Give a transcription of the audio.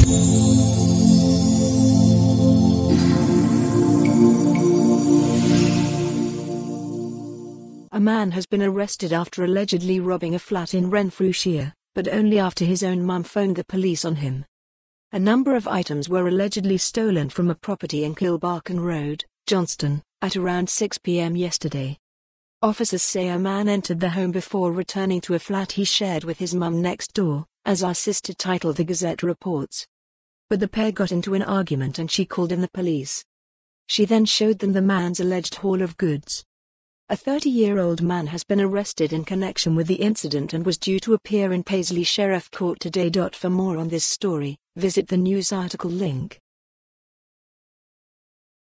A man has been arrested after allegedly robbing a flat in Renfrewshire, but only after his own mum phoned the police on him. A number of items were allegedly stolen from a property in Kilbarchan Road, Johnstone, at around 6 p.m. yesterday. Officers say a man entered the home before returning to a flat he shared with his mum next door, as our sister titled the Gazette reports. But the pair got into an argument and she called in the police. She then showed them the man's alleged haul of goods. A 30-year-old man has been arrested in connection with the incident and was due to appear in Paisley Sheriff Court today. For more on this story, visit the news article link.